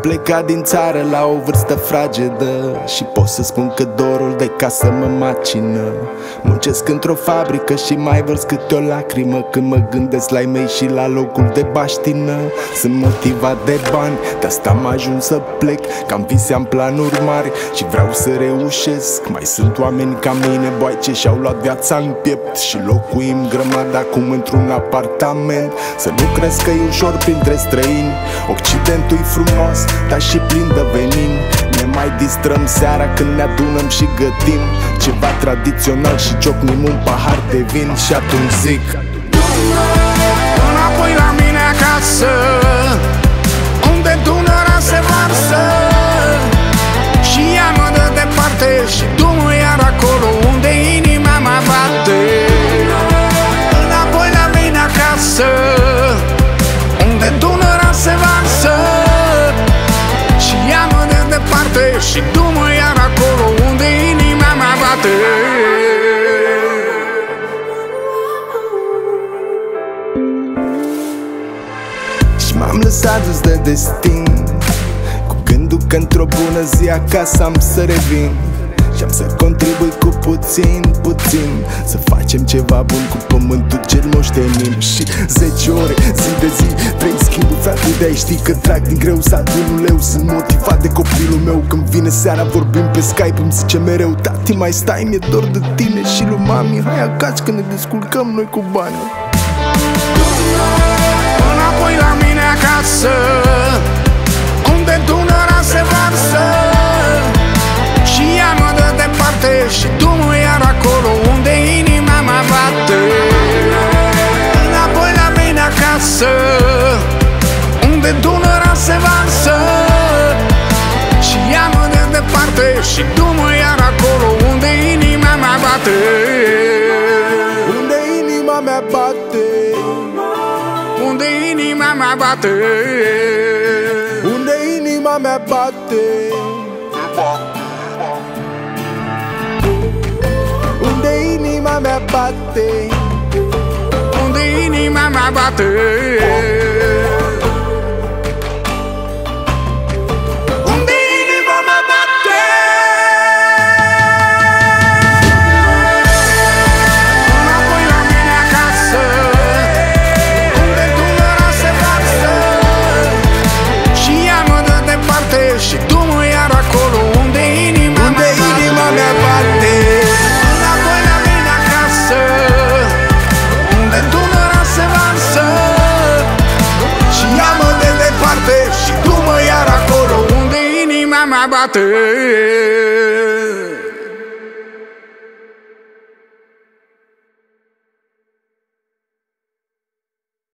plecat din țară la o vârstă fragedă și pot să spun că dorul de casă mă macină. Muncesc într-o fabrică și mai vărs câte o lacrimă când mă gândesc la ei mei și la locul de baștină. Sunt motivat de bani, de asta am ajuns să plec, că am vise, am planuri mari și vreau să reușesc. Mai sunt oameni ca mine, boaice, și-au luat viața în piept și locuim grămadă acum într-un apartament. Să nu crezi că e ușor printre străini, Occidentul-i frumos, dar și plin de venin. Ne mai distrăm seara când ne adunăm și gătim ceva tradițional și ciocnim un pahar de vin. Și atunci zic: înapoi la mine acasă, unde Dunărea se varsă și ea mă dă departe și du-mă iar acolo unde inima mea bate. Înapoi la mine acasă, unde Dunărea se varsă și ea mă dă departe și du-mă iar acolo unde inima mea bate. M-am lăsat dus de destin, cu gândul că într-o bună zi acasă am să revin și am să contribui cu puțin, puțin, să facem ceva bun cu pământul ce-l moștenim. Și 10 ore, zi de zi, 3 schimburi, frate, de-ai știi că trag din greu satul în leu. Sunt motivat de copilul meu, când vine seara vorbim pe Skype, îmi zice mereu: tati, mai stai, mi-e dor de tine și lui mami, hai acasă că ne descurcăm noi cu bani. Înapoi la mine acasă, unde Dunărea se varsă și ea mă dă departe și du-mă iar acolo unde inima mea bate. Înapoi la mine acasă, unde Dunărea se varsă și ea mă dă departe și du-mă iar acolo unde inima mea bate. Unde inima mea bate, unde inima mea bate, unde inima mea bate, unde inima mea bate, unde inima mea bate. Și du-mă iar acolo unde inima mea bate. Înapoi la mine acasă, unde Dunărea se varsă și ea mă dă departe și du-mă iar acolo unde inima mea bate.